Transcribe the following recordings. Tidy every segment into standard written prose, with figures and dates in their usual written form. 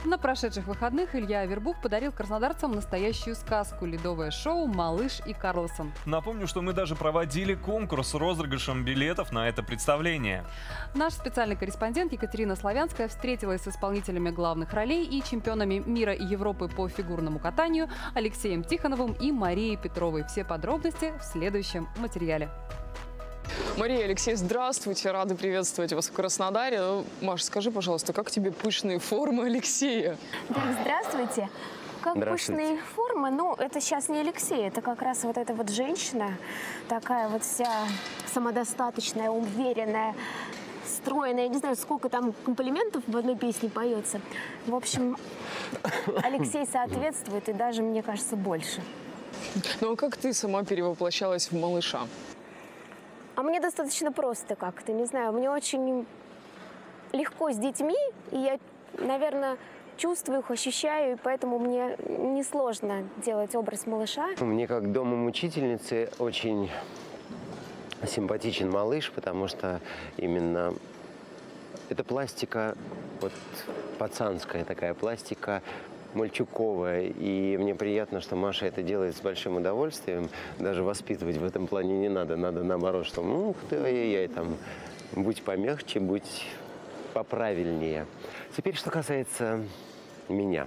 На прошедших выходных Илья Авербух подарил краснодарцам настоящую сказку – ледовое шоу «Малыш и Карлсон». Напомню, что мы даже проводили конкурс с розыгрышем билетов на это представление. Наш специальный корреспондент Екатерина Славянская встретилась с исполнителями главных ролей и чемпионами мира и Европы по фигурному катанию Алексеем Тихоновым и Марией Петровой. Все подробности в следующем материале. Мария, Алексей, здравствуйте. Рады приветствовать вас в Краснодаре. Маш, скажи, пожалуйста, как тебе пышные формы Алексея? Да, здравствуйте. Как пышные формы, ну, это сейчас не Алексей, это как раз вот эта вот женщина, такая вот вся самодостаточная, уверенная, стройная. Я не знаю, сколько там комплиментов в одной песне поется. В общем, Алексей соответствует, и даже, мне кажется, больше. Ну, а как ты сама перевоплощалась в малыша? А мне достаточно просто как-то, не знаю, мне очень легко с детьми, и я, наверное, чувствую их, ощущаю, и поэтому мне несложно делать образ малыша. Мне как домомучительнице очень симпатичен малыш, потому что именно это пластика, вот пацанская такая пластика, мальчуковая, и мне приятно, что Маша это делает с большим удовольствием. Даже воспитывать в этом плане не надо, надо наоборот, что ну ты, ай-яй-яй, там, будь помягче, будь поправильнее. Теперь, что касается меня.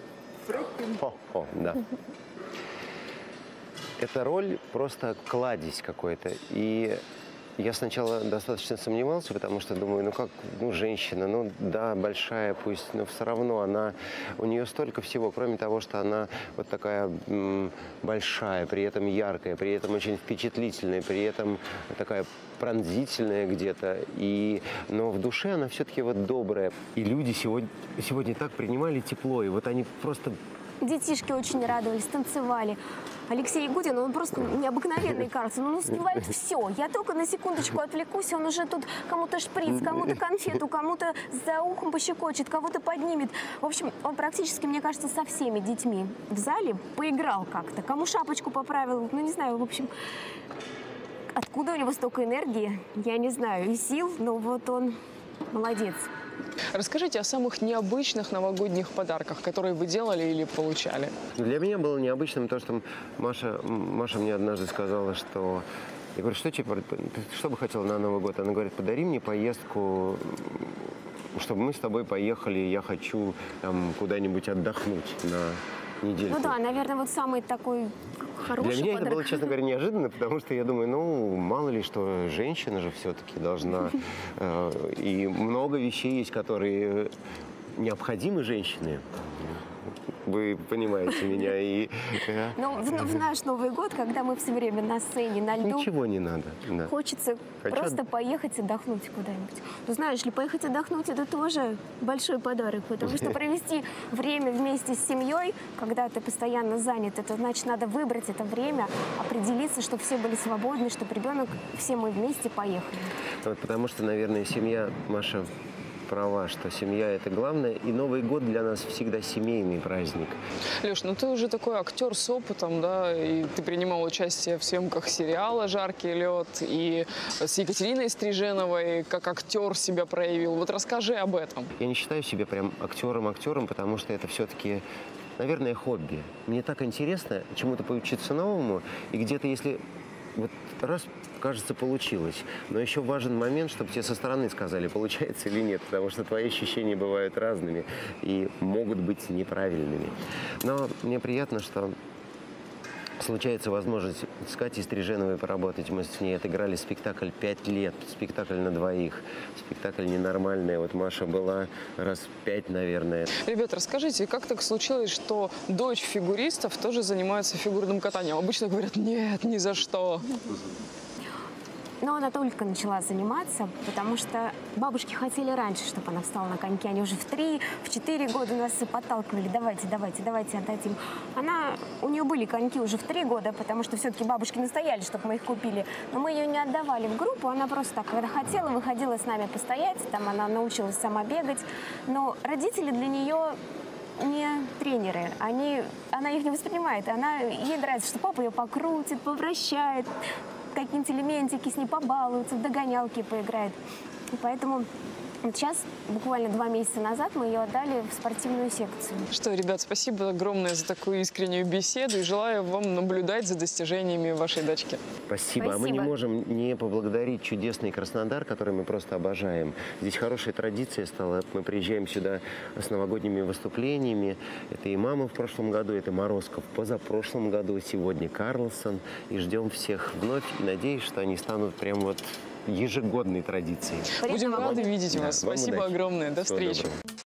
Да. Эта роль просто кладезь какой-то, и я сначала достаточно сомневался, потому что думаю, ну как, ну женщина, ну да, большая пусть, но все равно у нее столько всего, кроме того, что она вот такая большая, при этом яркая, при этом очень впечатлительная, при этом такая пронзительная где-то, но в душе она все-таки вот добрая. И люди сегодня так принимали тепло, и вот они просто... Детишки очень радовались, танцевали. Алексей Ягудин, он просто необыкновенный Карлсон, он успевает все. Я только на секундочку отвлекусь, он уже тут кому-то шприц, кому-то конфету, кому-то за ухом пощекочет, кого-то поднимет. В общем, он практически, мне кажется, со всеми детьми в зале поиграл как-то. Кому шапочку поправил, ну не знаю, в общем, откуда у него столько энергии, я не знаю, и сил, но вот он молодец. Расскажите о самых необычных новогодних подарках, которые вы делали или получали. Для меня было необычным то, что Маша мне однажды сказала, что... Я говорю, что бы хотела на Новый год? Она говорит, подари мне поездку, чтобы мы с тобой поехали, я хочу куда-нибудь отдохнуть на недельку. Ну да, наверное, вот самый такой хороший Для меня подарок. это было, честно говоря, неожиданно, потому что я думаю, ну, мало ли, что женщина же все-таки должна... И много вещей есть, которые необходимы женщине. Вы понимаете меня. Но в наш Новый год, когда мы все время на сцене, на льду... Ничего не надо. Да. Хочется просто поехать отдохнуть куда-нибудь. Ну, знаешь ли, поехать отдохнуть – это тоже большой подарок, потому что провести время вместе с семьей, когда ты постоянно занят, это значит, надо выбрать это время, определиться, чтобы все были свободны, чтобы ребенок, все мы вместе поехали. Вот потому что, наверное, семья, Маша права, что семья – это главное, и Новый год для нас всегда семейный праздник. Леш, ну ты уже такой актер с опытом, да, и ты принимал участие в съемках сериала «Жаркий лед», и с Екатериной Стриженовой как актер себя проявил. Вот расскажи об этом. Я не считаю себя прям актером, потому что это все-таки, наверное, хобби. Мне так интересно чему-то поучиться новому, и где-то если вот раз, кажется, получилось. Но еще важен момент, чтобы тебе со стороны сказали, получается или нет, потому что твои ощущения бывают разными и могут быть неправильными. Но мне приятно, что случается возможность с Катей Стриженовой поработать. Мы с ней отыграли спектакль 5 лет, спектакль на двоих, спектакль ненормальный. Вот Маша была раз 5, наверное. Ребята, расскажите, как так случилось, что дочь фигуристов тоже занимается фигурным катанием? Обычно говорят, нет, ни за что. Но она только начала заниматься, потому что бабушки хотели раньше, чтобы она встала на коньки. Они уже в 3-4 года нас подталкивали, давайте отдадим. У нее были коньки уже в 3 года, потому что все-таки бабушки настояли, чтобы мы их купили. Но мы ее не отдавали в группу, она просто так, когда хотела, выходила с нами постоять, там она научилась сама бегать. Но родители для нее не тренеры, она их не воспринимает. Ей нравится, что папа ее покрутит, повращает, какие-нибудь элементики с ней побалуются, в догонялки поиграет. И поэтому Вот сейчас, буквально 2 месяца назад, мы ее отдали в спортивную секцию. Что, ребят, спасибо огромное за такую искреннюю беседу и желаю вам наблюдать за достижениями вашей дочки. Спасибо. А мы не Спасибо. можем не поблагодарить чудесный Краснодар, который мы просто обожаем. Здесь хорошая традиция стала. Мы приезжаем сюда с новогодними выступлениями. Это и «Мама» в прошлом году, это Морозко в позапрошлом году, сегодня Карлсон. И ждем всех вновь. И надеюсь, что они станут прям вот ежегодной традицией. Будем рады видеть Да, вас. вам Спасибо удачи. огромное. До Всего встречи. доброго.